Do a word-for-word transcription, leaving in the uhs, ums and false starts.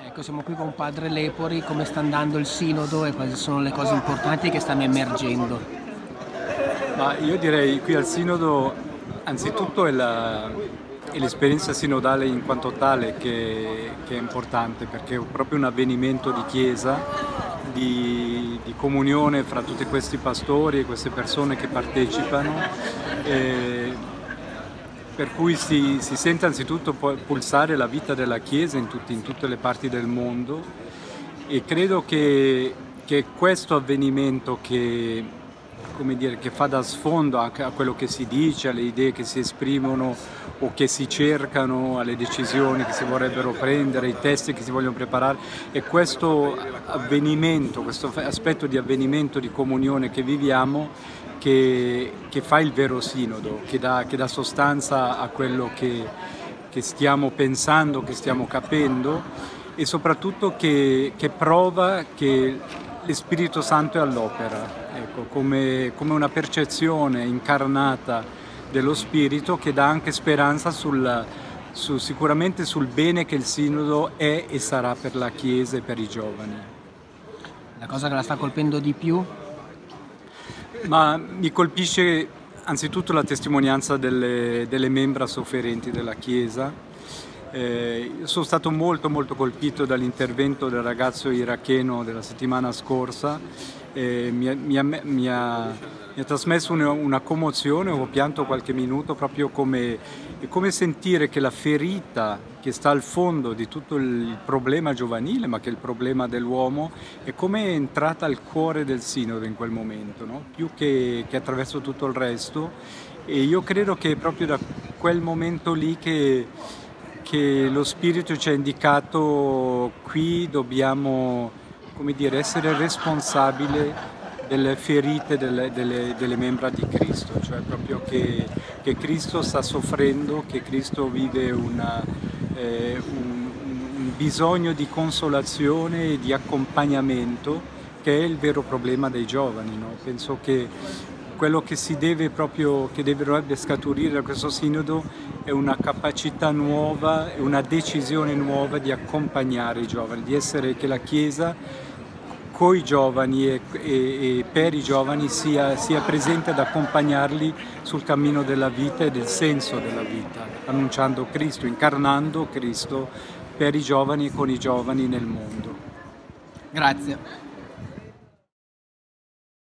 Ecco, siamo qui con Padre Lepori, come sta andando il Sinodo e quali sono le cose importanti che stanno emergendo? Ma io direi qui al Sinodo, anzitutto è l'esperienza sinodale in quanto tale che, che è importante, perché è proprio un avvenimento di Chiesa, di, di comunione fra tutti questi pastori e queste persone che partecipano, eh, per cui si, si sente anzitutto pulsare la vita della Chiesa in, tutti, in tutte le parti del mondo, e credo che, che questo avvenimento che, come dire, che fa da sfondo anche a quello che si dice, alle idee che si esprimono o che si cercano, alle decisioni che si vorrebbero prendere, ai testi che si vogliono preparare, e questo avvenimento, questo aspetto di avvenimento, di comunione che viviamo, che, che fa il vero Sinodo, che dà, che dà sostanza a quello che, che stiamo pensando, che stiamo capendo, e soprattutto che, che prova che lo Spirito Santo è all'opera, ecco, come, come una percezione incarnata dello Spirito che dà anche speranza sul, su, sicuramente sul bene che il Sinodo è e sarà per la Chiesa e per i giovani. La cosa che la sta colpendo di più? Ma mi colpisce anzitutto la testimonianza delle, delle membra sofferenti della Chiesa. Eh, sono stato molto molto colpito dall'intervento del ragazzo iracheno della settimana scorsa, eh, mi, mi, ha, mi, ha, mi ha trasmesso una, una commozione, ho pianto qualche minuto, proprio come, come sentire che la ferita che sta al fondo di tutto il problema giovanile, ma che è il problema dell'uomo, è come è entrata al cuore del Sinodo in quel momento, no? Più che, che attraverso tutto il resto, e io credo che è proprio da quel momento lì che che lo Spirito ci ha indicato: qui dobbiamo, come dire, essere responsabili delle ferite delle, delle, delle membra di Cristo, cioè proprio che, che Cristo sta soffrendo, che Cristo vive una, eh, un, un bisogno di consolazione e di accompagnamento, che è il vero problema dei giovani, no? Penso che quello che si deve proprio, che dovrebbe scaturire da questo Sinodo è una capacità nuova, una decisione nuova di accompagnare i giovani, di essere, che la Chiesa con i giovani e, e, e per i giovani sia, sia presente ad accompagnarli sul cammino della vita e del senso della vita, annunciando Cristo, incarnando Cristo per i giovani e con i giovani nel mondo. Grazie.